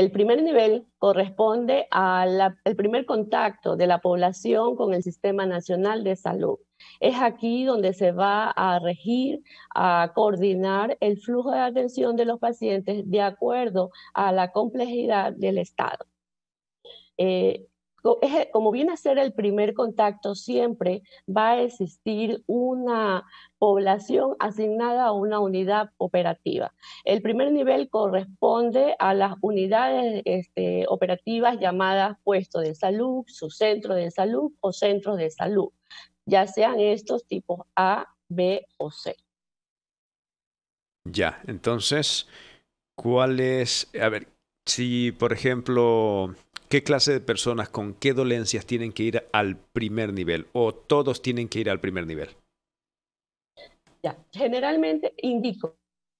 El primer nivel corresponde al primer contacto de la población con el Sistema Nacional de Salud. Es aquí donde se va a regir, a coordinar el flujo de atención de los pacientes de acuerdo a la complejidad del estado. Eh, como viene a ser el primer contacto, siempre va a existir una población asignada a una unidad operativa. El primer nivel corresponde a las unidades operativas llamadas puestos de salud, su centro de salud o centros de salud, ya sean estos tipos A, B o C. Ya, entonces, ¿cuál es, a ver, si por ejemplo, qué clase de personas con qué dolencias tienen que ir al primer nivel o todos tienen que ir al primer nivel? Ya, generalmente indico,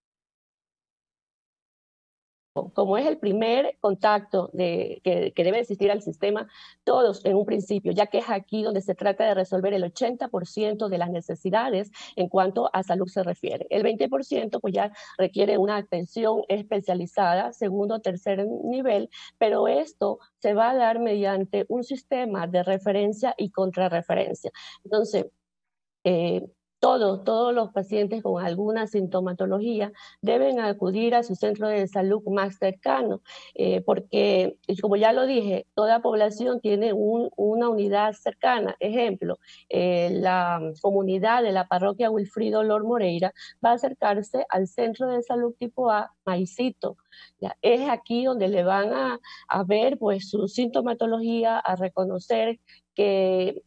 como es el primer contacto que debe existir al sistema, todos en un principio, ya que es aquí donde se trata de resolver el 80% de las necesidades en cuanto a salud se refiere. El 20% pues ya requiere una atención especializada, segundo o tercer nivel, pero esto se va a dar mediante un sistema de referencia y contrarreferencia. Entonces, eh, todos los pacientes con alguna sintomatología deben acudir a su centro de salud más cercano, porque, como ya lo dije, toda población tiene una unidad cercana. Ejemplo, la comunidad de la parroquia Wilfrido Lor Moreira va a acercarse al centro de salud tipo A, Maicito. Ya, es aquí donde le van a ver pues, su sintomatología, a reconocer que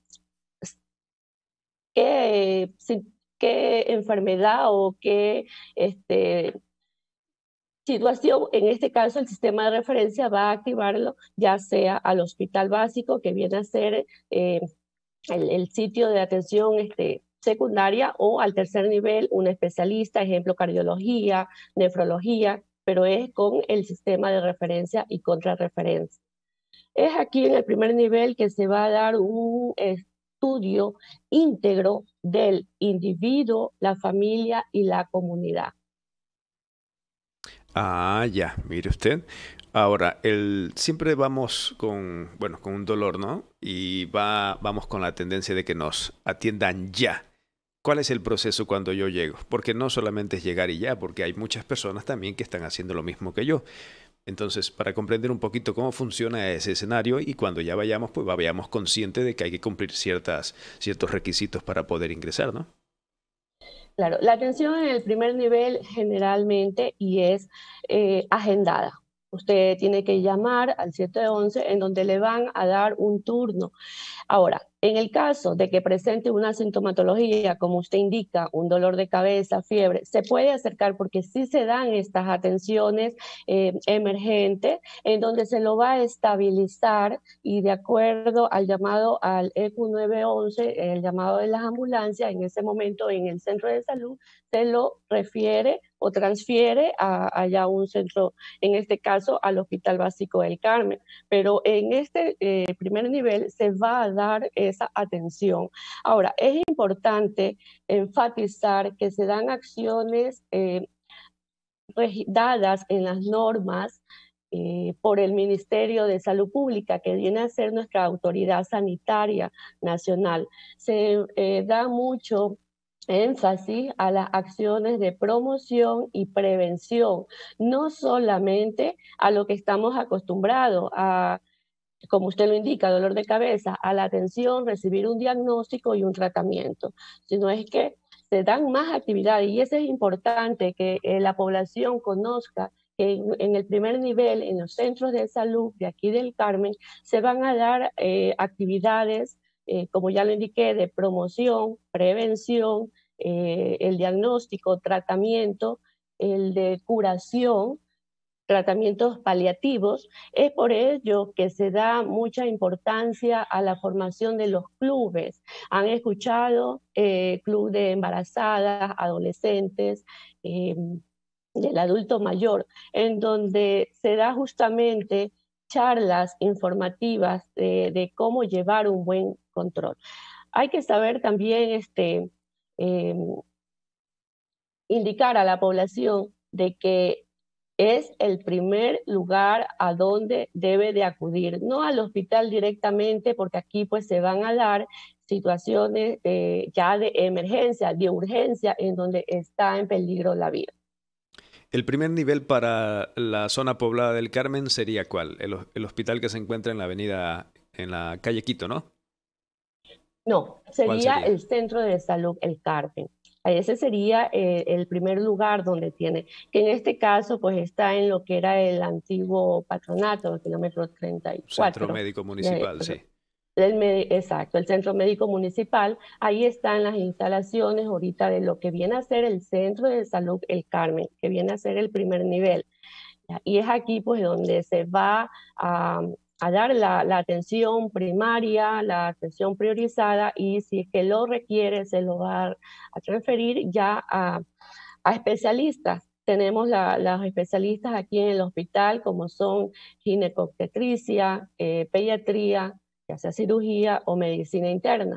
qué enfermedad o qué situación, en este caso el sistema de referencia va a activarlo ya sea al hospital básico, que viene a ser el sitio de atención secundaria, o al tercer nivel, un especialista, ejemplo, cardiología, nefrología, pero es con el sistema de referencia y contrarreferencia. Es aquí en el primer nivel que se va a dar un estudio íntegro del individuo, la familia y la comunidad. Ah, ya, mire usted. Ahora, siempre vamos con, bueno, con un dolor, ¿no? Y vamos con la tendencia de que nos atiendan ya. ¿Cuál es el proceso cuando yo llego? Porque no solamente es llegar y ya, porque hay muchas personas también que están haciendo lo mismo que yo. Entonces, para comprender un poquito cómo funciona ese escenario y cuando ya vayamos, pues vayamos conscientes de que hay que cumplir ciertos requisitos para poder ingresar, ¿no? Claro, la atención en el primer nivel generalmente y es agendada. Usted tiene que llamar al 711 en donde le van a dar un turno. Ahora, en el caso de que presente una sintomatología, como usted indica, un dolor de cabeza, fiebre, se puede acercar porque sí se dan estas atenciones emergentes en donde se lo va a estabilizar y de acuerdo al llamado al ECU 911, el llamado de las ambulancias, en ese momento en el centro de salud, se lo refiere o transfiere a allá un centro, en este caso al Hospital Básico del Carmen. Pero en este primer nivel se va a dar esa atención. Ahora, es importante enfatizar que se dan acciones dadas en las normas por el Ministerio de Salud Pública, que viene a ser nuestra autoridad sanitaria nacional. Se da mucho énfasis a las acciones de promoción y prevención, no solamente a lo que estamos acostumbrados a, como usted lo indica, dolor de cabeza, a la atención, recibir un diagnóstico y un tratamiento, sino es que se dan más actividades y eso es importante que la población conozca que en el primer nivel, en los centros de salud de aquí del Carmen, se van a dar actividades, como ya lo indiqué, de promoción, prevención, el diagnóstico, tratamiento, el de curación, tratamientos paliativos. Es por ello que se da mucha importancia a la formación de los clubes. Han escuchado club de embarazadas, adolescentes, del adulto mayor, en donde se da justamente charlas informativas de cómo llevar un buen control. Hay que saber también eh, indicar a la población de que es el primer lugar a donde debe de acudir, no al hospital directamente, porque aquí pues se van a dar situaciones ya de emergencia, de urgencia, en donde está en peligro la vida. El primer nivel para la zona poblada del Carmen sería ¿cuál? El hospital que se encuentra en la avenida, en la calle Quito, ¿no? No, ¿Cuál sería sería? el Centro de Salud El Carmen. Ese sería el primer lugar donde tiene, que en este caso pues está en lo que era el antiguo patronato, el kilómetro Centro 34. Médico de- Municipal, sí. exacto, el Centro Médico Municipal. Ahí están las instalaciones ahorita de lo que viene a ser el Centro de Salud El Carmen, que viene a ser el primer nivel. ¿Ya? Y es aquí pues donde se va a dar la atención primaria, la atención priorizada, y si es que lo requiere se lo va a transferir ya a especialistas. Tenemos las especialistas aquí en el hospital como son ginecobstetricia, pediatría, ya sea cirugía o medicina interna.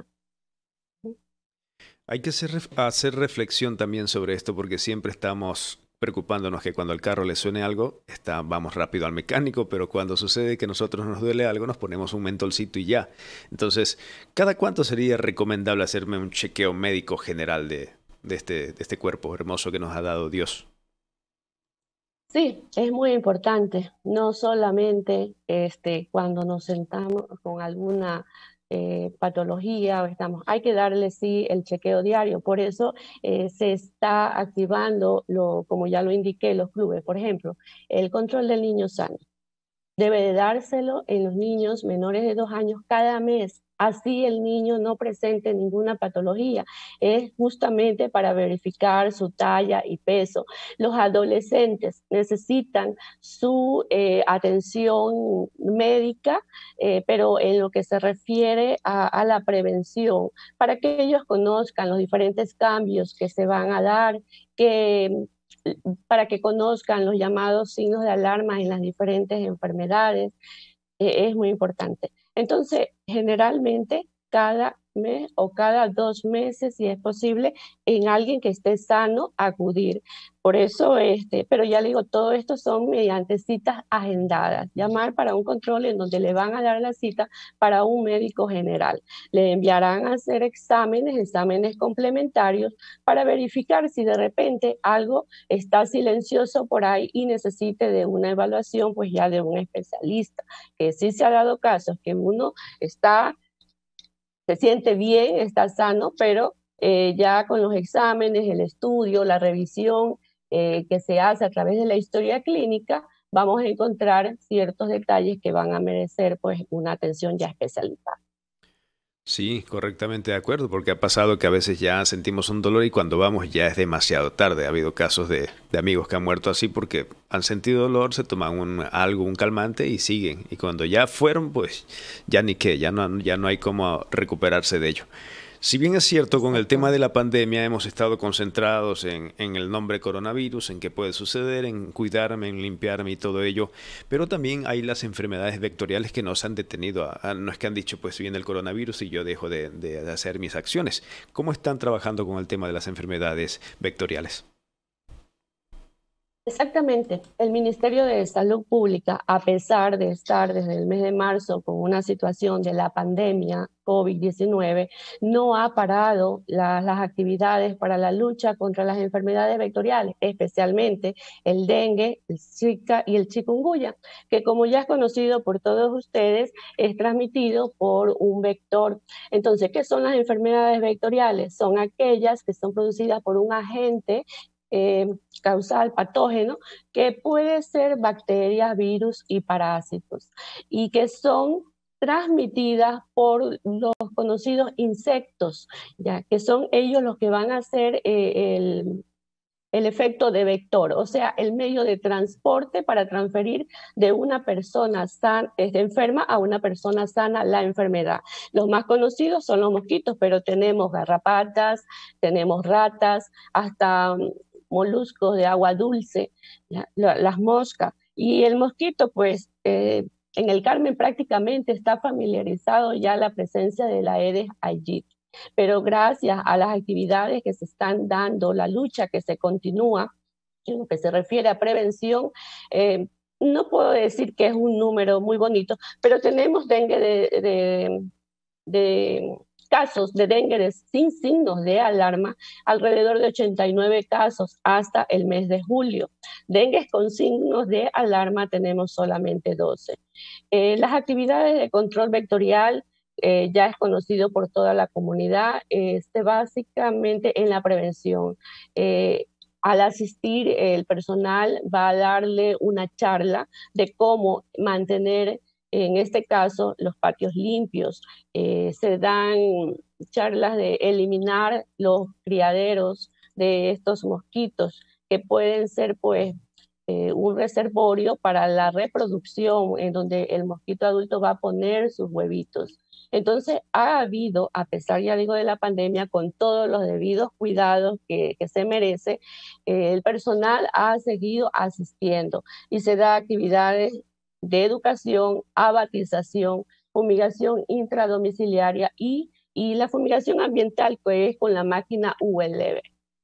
Hay que hacer reflexión también sobre esto porque siempre estamos preocupándonos que cuando al carro le suene algo, vamos rápido al mecánico, pero cuando sucede que a nosotros nos duele algo, nos ponemos un mentolcito y ya. Entonces, ¿cada cuánto sería recomendable hacerme un chequeo médico general de este cuerpo hermoso que nos ha dado Dios? Sí, es muy importante, no solamente cuando nos sentamos con alguna patología o estamos, hay que darle sí el chequeo diario. Por eso se está activando, como ya lo indiqué, los clubes. Por ejemplo, el control del niño sano debe de dárselo en los niños menores de 2 años cada mes. Así el niño no presente ninguna patología. Es justamente para verificar su talla y peso. Los adolescentes necesitan su atención médica, pero en lo que se refiere a la prevención, para que ellos conozcan los diferentes cambios que se van a dar, que para que conozcan los llamados signos de alarma en las diferentes enfermedades, es muy importante. Entonces, generalmente cada mes o cada 2 meses, si es posible, en alguien que esté sano, acudir. Por eso, pero ya le digo, todo esto son mediante citas agendadas. Llamar para un control en donde le van a dar la cita para un médico general. Le enviarán a hacer exámenes complementarios para verificar si de repente algo está silencioso por ahí y necesite de una evaluación, pues ya de un especialista. Que sí se ha dado casos que uno se siente bien, está sano, pero ya con los exámenes, el estudio, la revisión que se hace a través de la historia clínica, vamos a encontrar ciertos detalles que van a merecer pues una atención ya especializada. Sí, correctamente de acuerdo, porque ha pasado que a veces ya sentimos un dolor y cuando vamos ya es demasiado tarde. Ha habido casos de amigos que han muerto así porque han sentido dolor, se toman un calmante y siguen. Y cuando ya fueron, pues ya ni qué, ya no hay cómo recuperarse de ello. Si bien es cierto, con el tema Exacto. de la pandemia hemos estado concentrados en el nombre coronavirus, en qué puede suceder, en cuidarme, en limpiarme y todo ello, pero también hay las enfermedades vectoriales que nos han detenido. No es que han dicho, pues viene el coronavirus y yo dejo de hacer mis acciones. ¿Cómo están trabajando con el tema de las enfermedades vectoriales? Exactamente. El Ministerio de Salud Pública, a pesar de estar desde el mes de marzo con una situación de la pandemia COVID-19, no ha parado las actividades para la lucha contra las enfermedades vectoriales, especialmente el dengue, el Zika y el chikungunya, que como ya es conocido por todos ustedes, es transmitido por un vector. Entonces, ¿qué son las enfermedades vectoriales? Son aquellas que son producidas por un agente eh, causal patógeno, que puede ser bacterias, virus y parásitos, y que son transmitidas por los conocidos insectos, ya que son ellos los que van a hacer el efecto de vector, o sea, el medio de transporte para transferir de una persona enferma a una persona sana la enfermedad. Los más conocidos son los mosquitos, pero tenemos garrapatas, tenemos ratas, hasta moluscos de agua dulce, las moscas. Y el mosquito, pues, en el Carmen prácticamente está familiarizado ya la presencia de la Aedes aegypti, pero gracias a las actividades que se están dando, la lucha que se continúa, En lo que se refiere a prevención, no puedo decir que es un número muy bonito, pero tenemos dengue de casos de dengue sin signos de alarma, alrededor de 89 casos hasta el mes de julio. Dengue con signos de alarma tenemos solamente 12. Las actividades de control vectorial ya es conocido por toda la comunidad, básicamente en la prevención. Eh, Al asistir, el personal va a darle una charla de cómo mantener, en este caso, los patios limpios. Se dan charlas de eliminar los criaderos de estos mosquitos que pueden ser, pues, un reservorio para la reproducción en donde el mosquito adulto va a poner sus huevitos. Entonces, ha habido, a pesar, ya digo, de la pandemia, con todos los debidos cuidados que se merece, el personal ha seguido asistiendo y se da actividades de educación, abatización, fumigación intradomiciliaria y la fumigación ambiental, que es con la máquina ULV.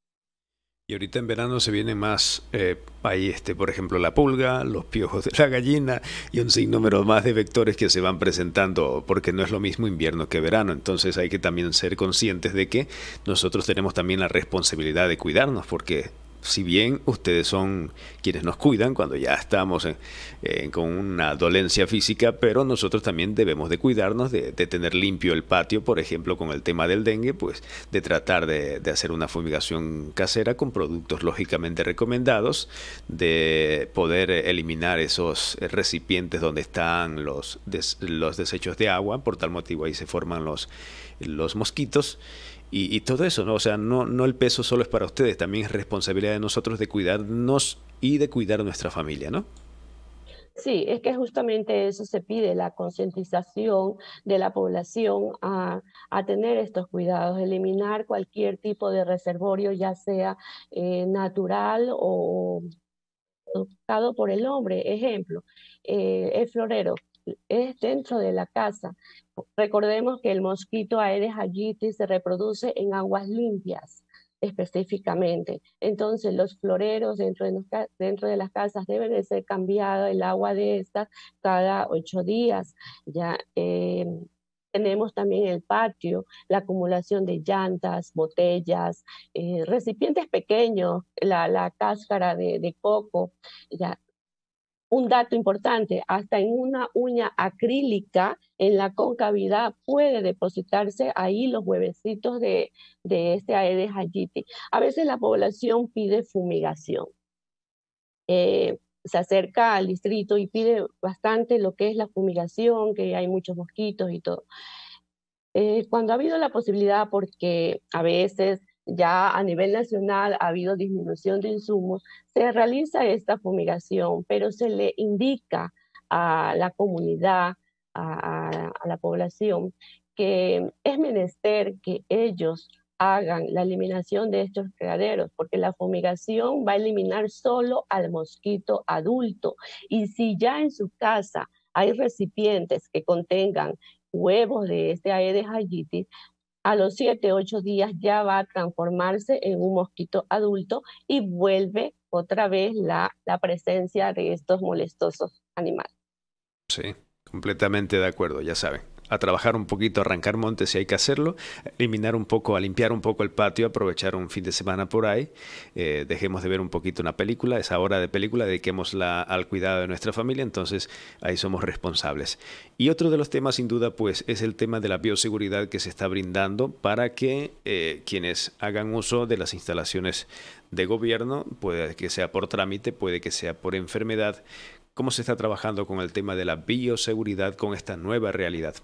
Y ahorita en verano se viene más, ahí por ejemplo, la pulga, los piojos de la gallina y un sinnúmero más de vectores que se van presentando, porque no es lo mismo invierno que verano. Entonces hay que también ser conscientes de que nosotros tenemos también la responsabilidad de cuidarnos, porque si bien ustedes son quienes nos cuidan cuando ya estamos con una dolencia física, pero nosotros también debemos de cuidarnos de tener limpio el patio, por ejemplo, con el tema del dengue, pues de tratar de hacer una fumigación casera con productos lógicamente recomendados, de poder eliminar esos recipientes donde están los desechos de agua, por tal motivo ahí se forman los mosquitos. Y todo eso, ¿no? O sea, no el peso solo es para ustedes, también es responsabilidad de nosotros de cuidarnos y de cuidar a nuestra familia, ¿no? Sí, es que justamente eso se pide, la concientización de la población a tener estos cuidados, eliminar cualquier tipo de reservorio, ya sea natural o buscado por el hombre. Ejemplo, el florero es dentro de la casa. Recordemos que el mosquito Aedes aegypti se reproduce en aguas limpias específicamente. Entonces, los floreros dentro de las casas deben de ser cambiado el agua de estas cada 8 días. Ya tenemos también el patio, la acumulación de llantas, botellas, recipientes pequeños, la cáscara de coco. Ya, un dato importante, hasta en una uña acrílica en la concavidad puede depositarse ahí los huevecitos de este Aedes aegypti. A veces la población pide fumigación. Se acerca al distrito y pide bastante lo que es la fumigación, que hay muchos mosquitos y todo. Cuando ha habido la posibilidad, porque a veces ya a nivel nacional ha habido disminución de insumos, se realiza esta fumigación, pero se le indica a la comunidad, a la población, que es menester que ellos hagan la eliminación de estos criaderos, porque la fumigación va a eliminar solo al mosquito adulto. Y si ya en su casa hay recipientes que contengan huevos de este Aedes aegypti, a los 7, 8 días ya va a transformarse en un mosquito adulto y vuelve otra vez la presencia de estos molestosos animales. Sí, completamente de acuerdo, ya saben. A trabajar un poquito, arrancar montes si hay que hacerlo, eliminar un poco, a limpiar un poco el patio, aprovechar un fin de semana por ahí, dejemos de ver un poquito una película, esa hora de película, dediquémosla al cuidado de nuestra familia, entonces ahí somos responsables. Y otro de los temas sin duda pues es el tema de la bioseguridad que se está brindando para que quienes hagan uso de las instalaciones de gobierno, puede que sea por trámite, puede que sea por enfermedad. ¿Cómo se está trabajando con el tema de la bioseguridad con esta nueva realidad?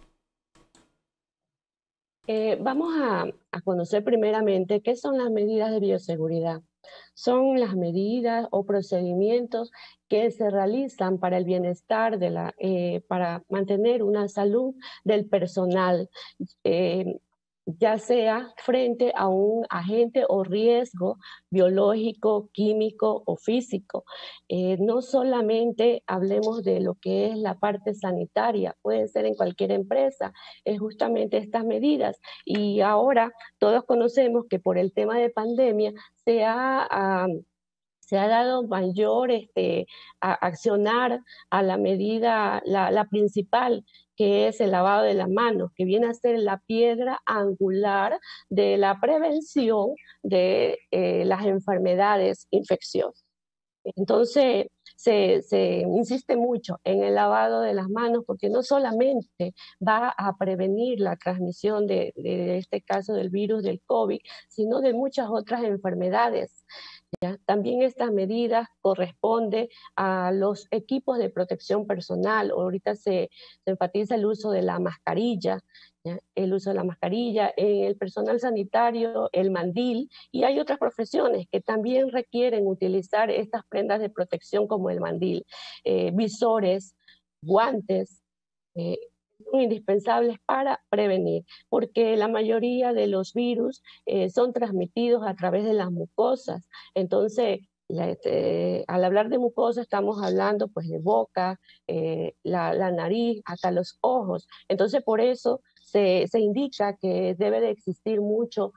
Vamos a conocer primeramente qué son las medidas de bioseguridad. Son las medidas o procedimientos que se realizan para el bienestar para mantener una salud del personal. eh, ya sea frente a un agente o riesgo biológico, químico o físico. No solamente hablemos de lo que es la parte sanitaria, puede ser en cualquier empresa, es justamente estas medidas. Y ahora todos conocemos que por el tema de pandemia se ha se ha dado mayor accionar a la medida, la principal, que es el lavado de las manos, que viene a ser la piedra angular de la prevención de las enfermedades infecciosas. Entonces, se insiste mucho en el lavado de las manos porque no solamente va a prevenir la transmisión de este caso del virus del COVID, sino de muchas otras enfermedades. ¿Ya? También estas medidas corresponden a los equipos de protección personal. Ahorita se enfatiza el uso de la mascarilla, ¿ya? El uso de la mascarilla, en el personal sanitario, el mandil, y hay otras profesiones que también requieren utilizar estas prendas de protección como el mandil, visores, guantes, eh, son indispensables para prevenir, porque la mayoría de los virus son transmitidos a través de las mucosas. Entonces, al hablar de mucosa estamos hablando pues de boca, la nariz, hasta los ojos. Entonces, por eso se indica que debe de existir mucho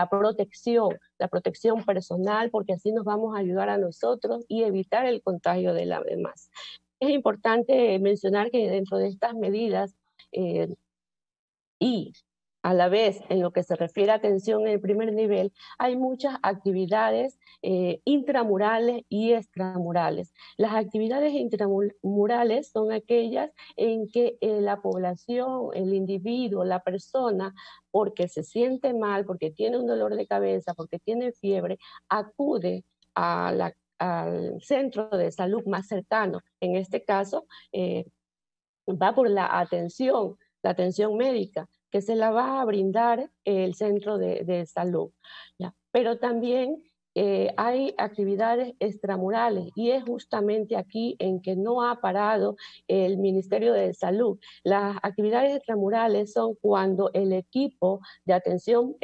la protección personal, porque así nos vamos a ayudar a nosotros y evitar el contagio de las demás. Es importante mencionar que dentro de estas medidas eh, y a la vez, en lo que se refiere a atención en el primer nivel, hay muchas actividades intramurales y extramurales. Las actividades intramurales son aquellas en que la población, el individuo, la persona, porque se siente mal, porque tiene un dolor de cabeza, porque tiene fiebre, acude al centro de salud más cercano. En este caso, va por la atención médica, que se la va a brindar el centro de salud. ¿Ya? Pero también hay actividades extramurales y es justamente aquí en que no ha parado el Ministerio de Salud. Las actividades extramurales son cuando el equipo de atención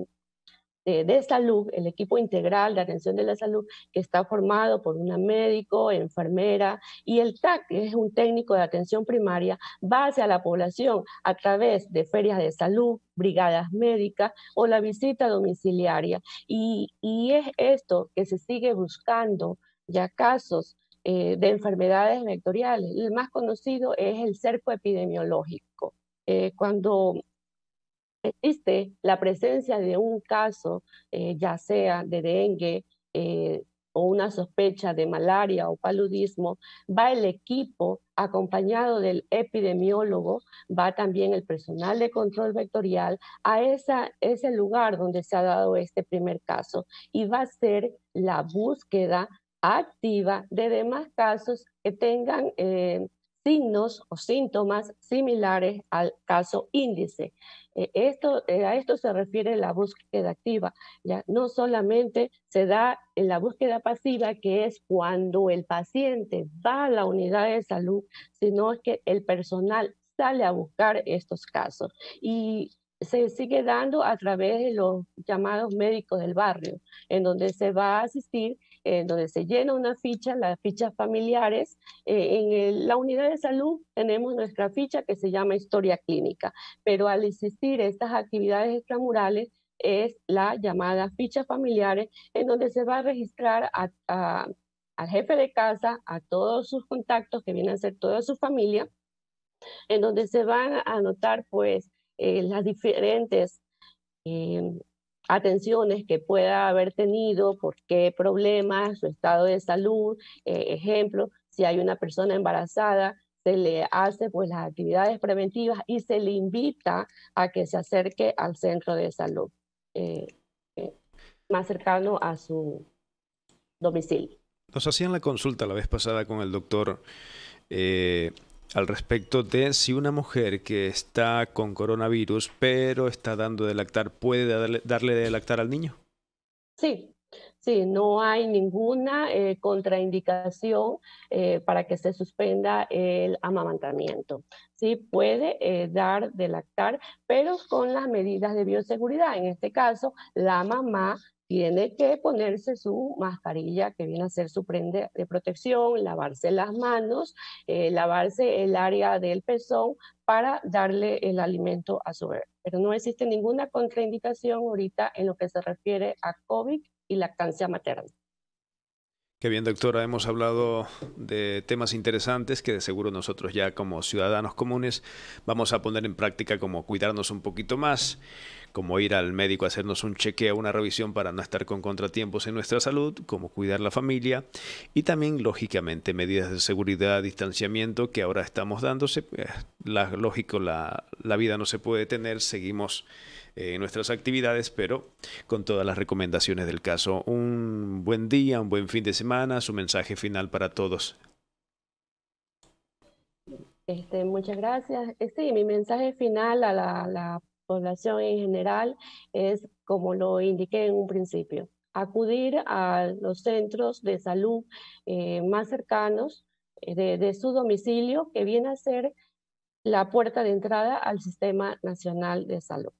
de salud, el equipo integral de atención de la salud, que está formado por una médico, enfermera y el TAC, que es un técnico de atención primaria, va hacia la población a través de ferias de salud, brigadas médicas o la visita domiciliaria. Y es esto que se sigue buscando ya casos de enfermedades vectoriales. El más conocido es el cerco epidemiológico. Cuando existe la presencia de un caso, ya sea de dengue o una sospecha de malaria o paludismo, va el equipo acompañado del epidemiólogo, va también el personal de control vectorial a ese lugar donde se ha dado este primer caso y va a ser la búsqueda activa de demás casos que tengan signos o síntomas similares al caso índice. A esto se refiere la búsqueda activa. ¿Ya? No solamente se da en la búsqueda pasiva, que es cuando el paciente va a la unidad de salud, sino que el personal sale a buscar estos casos. Y se sigue dando a través de los llamados médicos del barrio, en donde se va a asistir, en donde se llena una ficha, las fichas familiares. La unidad de salud tenemos nuestra ficha que se llama historia clínica, pero al existir estas actividades extramurales es la llamada ficha familiares, en donde se va a registrar al jefe de casa, a todos sus contactos, que vienen a ser toda su familia, en donde se van a anotar pues las diferentes eh, atenciones que pueda haber tenido, por qué problemas, su estado de salud, ejemplo, si hay una persona embarazada, se le hace pues las actividades preventivas y se le invita a que se acerque al centro de salud eh, eh, más cercano a su domicilio. Nos hacían la consulta la vez pasada con el doctor eh, al respecto de si una mujer que está con coronavirus pero está dando de lactar puede darle de lactar al niño. Sí, sí, no hay ninguna contraindicación para que se suspenda el amamantamiento. Sí puede dar de lactar, pero con las medidas de bioseguridad. En este caso, la mamá tiene que ponerse su mascarilla, que viene a ser su prenda de protección, lavarse las manos, lavarse el área del pezón para darle el alimento a su bebé. Pero no existe ninguna contraindicación ahorita en lo que se refiere a COVID y lactancia materna. Qué bien, doctora. Hemos hablado de temas interesantes que de seguro nosotros ya como ciudadanos comunes vamos a poner en práctica, como cuidarnos un poquito más, como ir al médico a hacernos un chequeo, una revisión para no estar con contratiempos en nuestra salud, como cuidar la familia y también, lógicamente, medidas de seguridad, distanciamiento que ahora estamos dándose. Lógico, la vida no se puede detener, seguimos nuestras actividades, pero con todas las recomendaciones del caso. Un buen día, un buen fin de semana, su mensaje final para todos. Muchas gracias. Sí, mi mensaje final a la población en general es, como lo indiqué en un principio, acudir a los centros de salud más cercanos de su domicilio, que viene a ser la puerta de entrada al Sistema Nacional de Salud.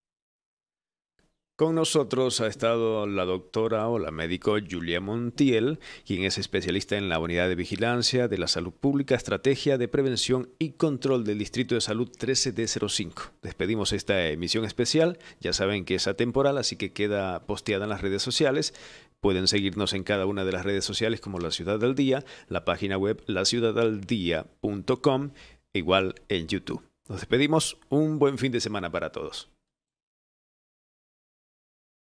Con nosotros ha estado la doctora o la médico Julia Montiel, quien es especialista en la Unidad de Vigilancia de la Salud Pública, Estrategia de Prevención y Control del Distrito de Salud 13D05. Despedimos esta emisión especial, ya saben que es atemporal, así que queda posteada en las redes sociales. Pueden seguirnos en cada una de las redes sociales como La Ciudad al Día, la página web laciudadaldía.com, igual en YouTube. Nos despedimos, un buen fin de semana para todos.